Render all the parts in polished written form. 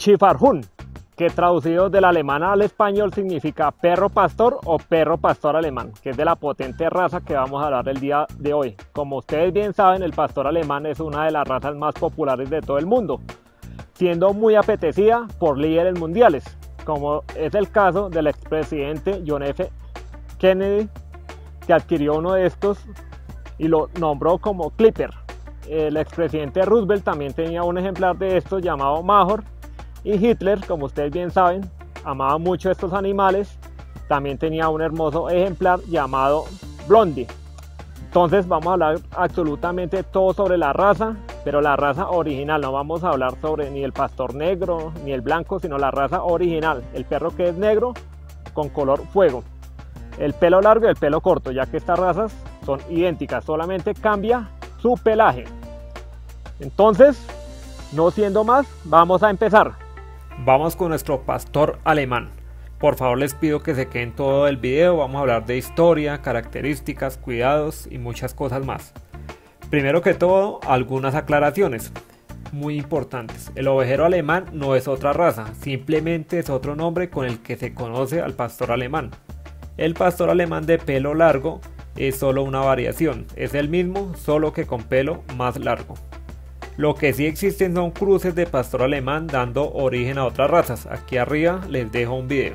Schäferhund, que traducido del alemán al español significa perro pastor o perro pastor alemán, que es de la potente raza que vamos a hablar el día de hoy. Como ustedes bien saben, el pastor alemán es una de las razas más populares de todo el mundo, siendo muy apetecida por líderes mundiales, como es el caso del expresidente John F. Kennedy, que adquirió uno de estos y lo nombró como Clipper. El expresidente Roosevelt también tenía un ejemplar de estos llamado Major, y Hitler, como ustedes bien saben, amaba mucho estos animales, también tenía un hermoso ejemplar llamado Blondie. Entonces vamos a hablar absolutamente todo sobre la raza, pero la raza original. No vamos a hablar sobre ni el pastor negro ni el blanco, sino la raza original, el perro que es negro con color fuego, el pelo largo y el pelo corto, ya que estas razas son idénticas, solamente cambia su pelaje. Entonces, no siendo más, vamos a empezar. Vamos con nuestro pastor alemán. Por favor les pido que se queden todo el video. Vamos a hablar de historia, características, cuidados y muchas cosas más. Primero que todo, algunas aclaraciones muy importantes. El ovejero alemán no es otra raza, simplemente es otro nombre con el que se conoce al pastor alemán. El pastor alemán de pelo largo es solo una variación, es el mismo, solo que con pelo más largo. Lo que sí existen son cruces de pastor alemán dando origen a otras razas. Aquí arriba les dejo un video.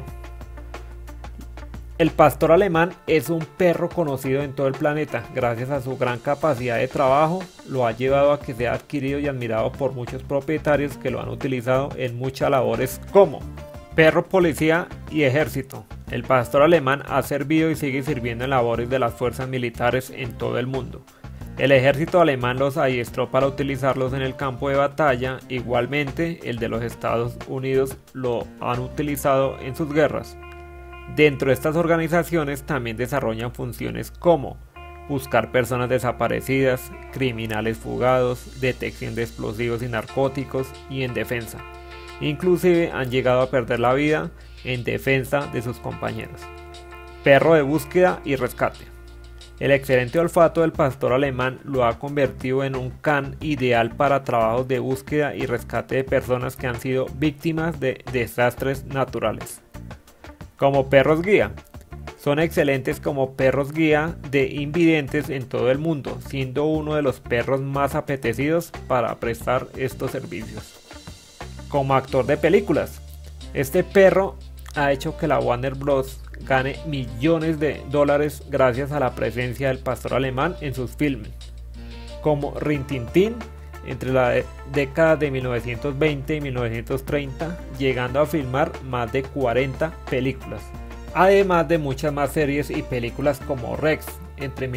El pastor alemán es un perro conocido en todo el planeta. Gracias a su gran capacidad de trabajo, lo ha llevado a que sea adquirido y admirado por muchos propietarios que lo han utilizado en muchas labores como perro policía y ejército. El pastor alemán ha servido y sigue sirviendo en labores de las fuerzas militares en todo el mundo. El ejército alemán los adiestró para utilizarlos en el campo de batalla, igualmente el de los Estados Unidos lo han utilizado en sus guerras. Dentro de estas organizaciones también desarrollan funciones como buscar personas desaparecidas, criminales fugados, detección de explosivos y narcóticos y en defensa. Inclusive han llegado a perder la vida en defensa de sus compañeros. Perro de búsqueda y rescate. El excelente olfato del pastor alemán lo ha convertido en un can ideal para trabajos de búsqueda y rescate de personas que han sido víctimas de desastres naturales. Como perros guía, son excelentes como perros guía de invidentes en todo el mundo, siendo uno de los perros más apetecidos para prestar estos servicios. Como actor de películas, este perro ha hecho que la Warner Bros. Gane millones de dólares gracias a la presencia del pastor alemán en sus filmes, como Rin Tin Tin entre la década de 1920 y 1930, llegando a filmar más de 40 películas, además de muchas más series y películas como Rex entre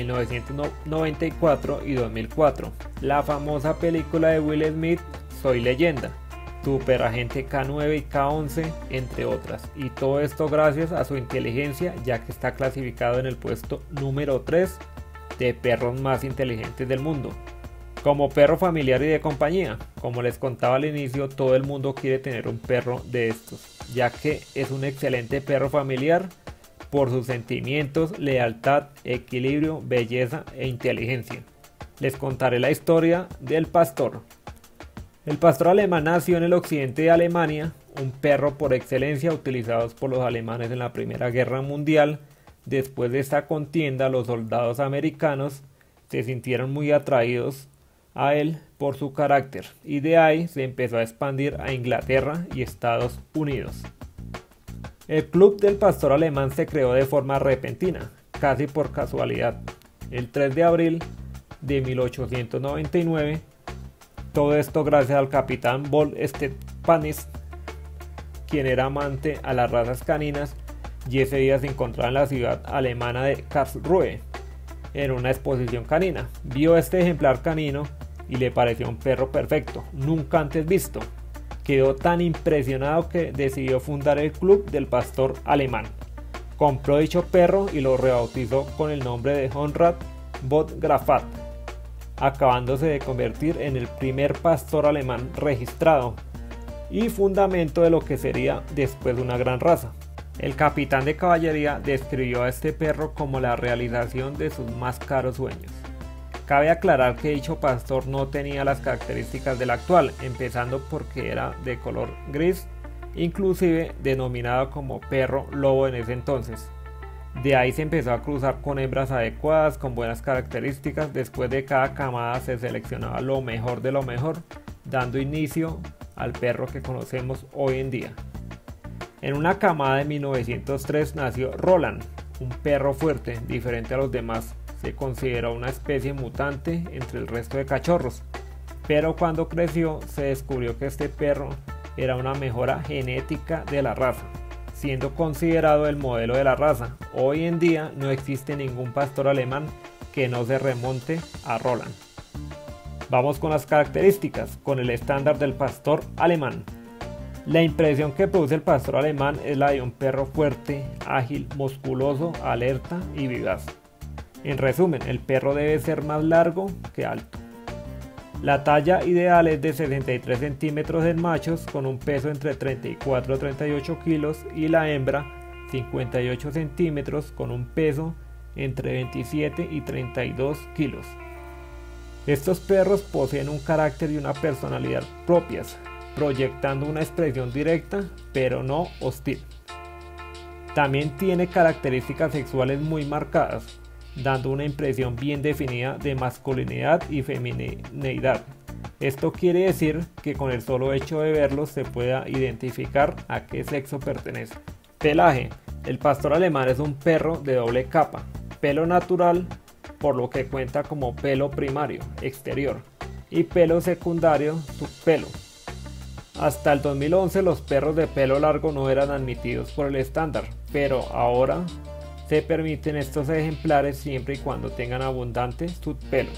1994 y 2004, la famosa película de Will Smith Soy Leyenda, Super Agente K9 y K11, entre otras, y todo esto gracias a su inteligencia, ya que está clasificado en el puesto número 3 de perros más inteligentes del mundo. Como perro familiar y de compañía, como les contaba al inicio, todo el mundo quiere tener un perro de estos, ya que es un excelente perro familiar por sus sentimientos, lealtad, equilibrio, belleza e inteligencia. Les contaré la historia del pastor. El pastor alemán nació en el occidente de Alemania, un perro por excelencia utilizados por los alemanes en la Primera Guerra Mundial. Después de esta contienda, los soldados americanos se sintieron muy atraídos a él por su carácter y de ahí se empezó a expandir a Inglaterra y Estados Unidos. El club del pastor alemán se creó de forma repentina, casi por casualidad, el 3 de abril de 1899. Todo esto gracias al capitán Paul Stepanis, quien era amante a las razas caninas y ese día se encontraba en la ciudad alemana de Karlsruhe en una exposición canina. Vio este ejemplar canino y le pareció un perro perfecto, nunca antes visto. Quedó tan impresionado que decidió fundar el club del pastor alemán. Compró dicho perro y lo rebautizó con el nombre de Honrad von Grafat, acabándose de convertir en el primer pastor alemán registrado y fundamento de lo que sería después una gran raza. El capitán de caballería describió a este perro como la realización de sus más caros sueños. Cabe aclarar que dicho pastor no tenía las características del actual, empezando porque era de color gris, inclusive denominado como perro lobo en ese entonces. De ahí se empezó a cruzar con hembras adecuadas, con buenas características. Después de cada camada se seleccionaba lo mejor de lo mejor, dando inicio al perro que conocemos hoy en día. En una camada de 1903 nació Roland, un perro fuerte, diferente a los demás. Se consideró una especie mutante entre el resto de cachorros, pero cuando creció se descubrió que este perro era una mejora genética de la raza, siendo considerado el modelo de la raza. Hoy en día no existe ningún pastor alemán que no se remonte a Roland. Vamos con las características, con el estándar del pastor alemán. La impresión que produce el pastor alemán es la de un perro fuerte, ágil, musculoso, alerta y vivaz. En resumen, el perro debe ser más largo que alto. La talla ideal es de 63 centímetros en machos con un peso entre 34 a 38 kilos y la hembra 58 centímetros con un peso entre 27 y 32 kilos. Estos perros poseen un carácter y una personalidad propias, proyectando una expresión directa pero no hostil. También tiene características sexuales muy marcadas, dando una impresión bien definida de masculinidad y femineidad. Esto quiere decir que con el solo hecho de verlos se pueda identificar a qué sexo pertenece. Pelaje. El pastor alemán es un perro de doble capa, pelo natural, por lo que cuenta como pelo primario, exterior, y pelo secundario, subpelo. Hasta el 2011 los perros de pelo largo no eran admitidos por el estándar, pero ahora se permiten estos ejemplares siempre y cuando tengan abundante subpelo.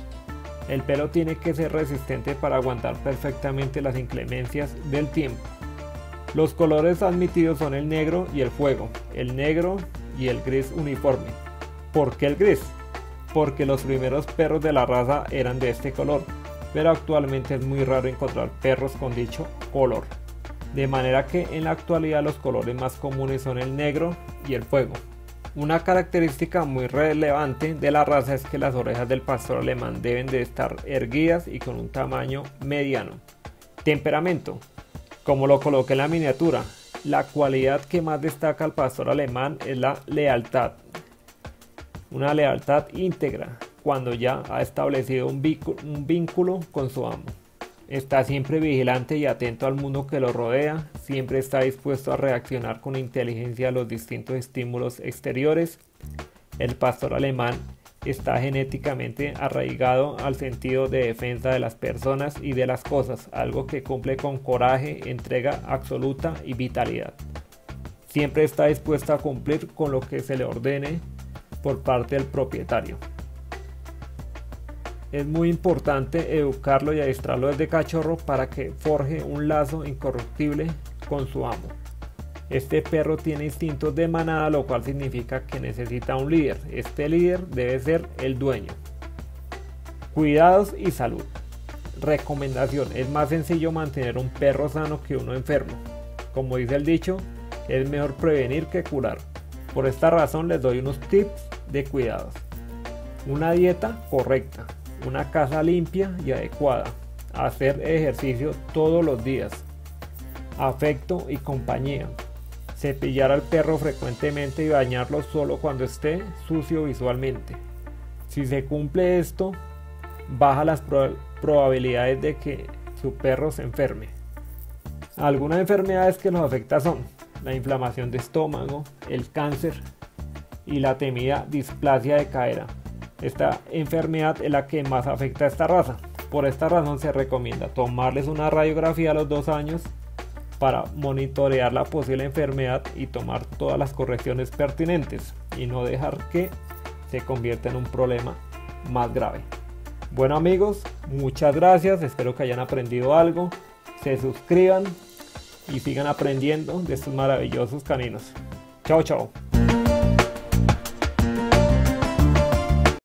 El pelo tiene que ser resistente para aguantar perfectamente las inclemencias del tiempo. Los colores admitidos son el negro y el fuego, el negro y el gris uniforme. ¿Por qué el gris? Porque los primeros perros de la raza eran de este color, pero actualmente es muy raro encontrar perros con dicho color. De manera que en la actualidad los colores más comunes son el negro y el fuego. Una característica muy relevante de la raza es que las orejas del pastor alemán deben de estar erguidas y con un tamaño mediano. Temperamento. Como lo coloqué en la miniatura, la cualidad que más destaca al pastor alemán es la lealtad. Una lealtad íntegra, cuando ya ha establecido un vínculo con su amo. Está siempre vigilante y atento al mundo que lo rodea, siempre está dispuesto a reaccionar con inteligencia a los distintos estímulos exteriores. El pastor alemán está genéticamente arraigado al sentido de defensa de las personas y de las cosas, algo que cumple con coraje, entrega absoluta y vitalidad. Siempre está dispuesto a cumplir con lo que se le ordene por parte del propietario. Es muy importante educarlo y adiestrarlo desde cachorro para que forje un lazo incorruptible con su amo. Este perro tiene instintos de manada, lo cual significa que necesita un líder. Este líder debe ser el dueño. Cuidados y salud. Recomendación: es más sencillo mantener un perro sano que uno enfermo. Como dice el dicho, es mejor prevenir que curar. Por esta razón les doy unos tips de cuidados. Una dieta correcta, una casa limpia y adecuada, hacer ejercicio todos los días, afecto y compañía, cepillar al perro frecuentemente y bañarlo solo cuando esté sucio visualmente. Si se cumple esto, baja las probabilidades de que su perro se enferme. Algunas enfermedades que los afectan son la inflamación de estómago, el cáncer y la temida displasia de cadera. Esta enfermedad es la que más afecta a esta raza. Por esta razón se recomienda tomarles una radiografía a los 2 años para monitorear la posible enfermedad y tomar todas las correcciones pertinentes y no dejar que se convierta en un problema más grave. Bueno amigos, muchas gracias, espero que hayan aprendido algo, se suscriban y sigan aprendiendo de estos maravillosos caninos. Chao, chao.